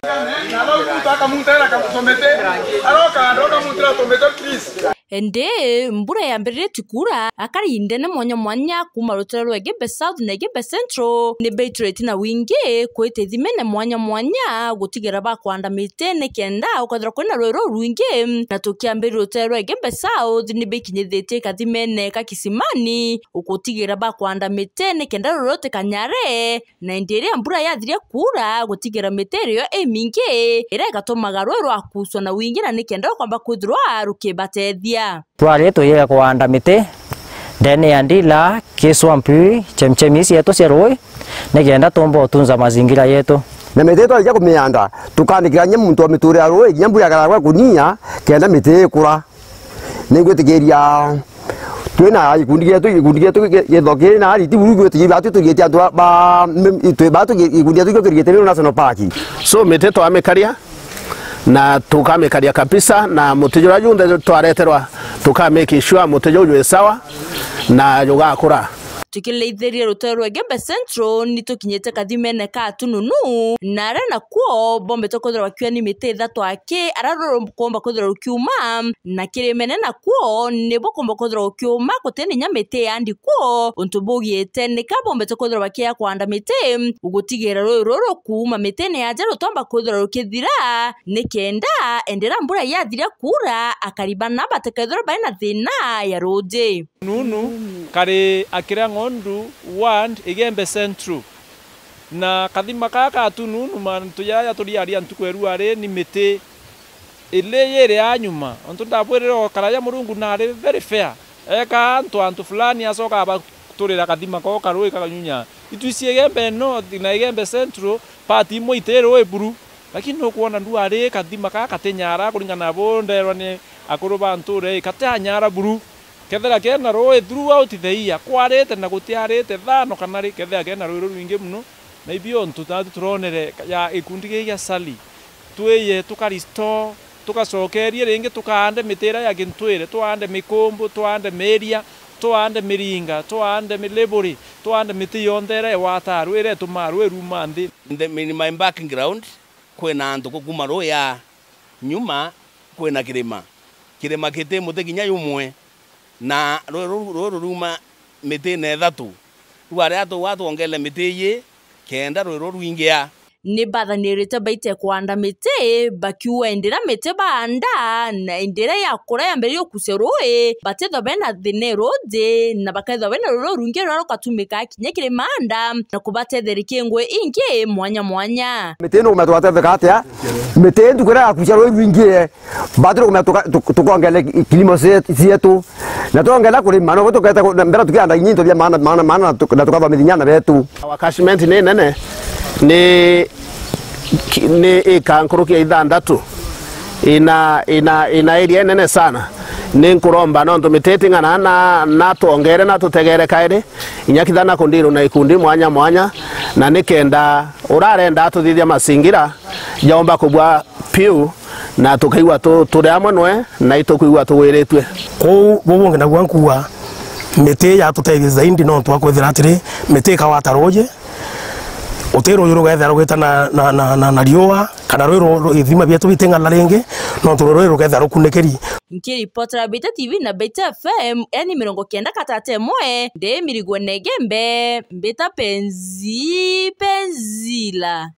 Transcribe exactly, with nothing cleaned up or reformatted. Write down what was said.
Ende mbura yambere tikura akari indene mwanya mwanya kuma rutero rwa Gembe South na Gembe Central ne Beitrate na winge kwete thimene mwanya mwanya gutigera bakwanda mitene kenda ukadra kwenda rwero rwinge na tukiambere rutero rwa Gembe South ne bekinyethete kathimene ka Kisimani ukutigera bakwanda mitene kenda rorote kanyare na indere mbura yathiria kura gutigera mitere yo eminge era gatomaga rwero akuswa na winge na nikenda kwamba kuthirwa rukibatethia Tuare to ye kwanda mite dene andila kiswampi chemchemisi yetu seroi negenda tombo tunza mazingira yetu na mite to ya kumianda tukandikira nyemuntu miture aroi nyambu ya garagwa kunia kenda mite kura nigwetigeria twena ikundi yetu ikundi yetu yethokire na ari tiburu gwetigira atu tugetia twa ba itwe batu ikundi yetu gwetigire national park so mite to amekaria na tukamekaria kabisa na mutejora junde twareterwa tukameke sure mutejo jwe sawa na yugakura tukileithĩria rutero rwa Gembe Central ni tukinyete kathimene ka tununu na arena kuo bombe tokothera wakiwa ni mite ithatu ake araroro komba kothera ukiuma na kirimene na kuo nebo komba kothera ukiuma kuteni nyamete andi kuo untubugiete ni ka bombe tokothera wakia kwanda mite ugutigera roro kuuma mite ne aje rutomba kothera ukithira ni kenda endera mbura yathiria kura akaribana batekethera baina thina ya roje nunu kare akira ngondu wand Gembe Central na kathima kaka tununu mantu yaya turiaria ntukweru are ni mite ile yere anyuma onto ndabwerero karaya murungu nare very fair eka antu antu fulani asoka aba turira kathima ko karoi kakanyunya ituisie Gembe North na Gembe Central pati mo itero eburu lakini no kuona ndu are kathima kaka tenyara kuringana bonderwa ni akuru bantu re katanyara buru kethera kena roe throughout the year kwarete na gutiarete thano kana ri kethera kena roe rwinge muno na ibio ntutatu turonere ya ikundi ya sali tweye tukaristo tukacokerie ringi tukande mitera ya gintwire twande mikombo twande meria twande miringa twande milebori twande miti yondere wataru ire tumaru eruma ndi the my backing ground kwena ndo kuma roe ya nyuma kwena kirima kirima kite muteginya yumwe na roro ruma mite ne thatu rware atu watu ongele mite ye kenda roro rwingia ni bathanirite baite kwanda mite bakiwa endera mite banda na endera ya kura ya mbere yo kuseroe batetho bena thinero de na baketho bena roro rwingia roro katumika kinyekire manda na kubatetherikie ngwe ingi mwanya mwanya mite no kumetwatethe atia mite ndukira akucha roro rwingie batero kumetoka tukongele kilimo zetu na tuongela kulima no tuketa mbera tukianda nyinto bya maana maana maana na tukaba midinyana betu wakashment ne nene ni ni ikankruki ithandatu ina ina ina area nene sana ni nkuromba no ntumitete ngana na na tuongere na tutegere kaire inyakithana kundiru na ikundi mwanya mwanya na nikenda urarenda tuthithia masingira jaomba kubwa piu na tukaigwa turi amwe nwe na itukuigwa tuwiritwe ko bobonge na gwankuwa mete ya tuteithia zaidi no twakwethira atiri mete ka wataroje utero yoro gathara rugeta na na na, na, na riwa kana rwero ithima bietu bitenga na renge no turorero gathara kunekeri Nkiri reporter Beta T V na Beta F M eni mirongo kenda katate moe de mirigwe negembe Beta penzi penzila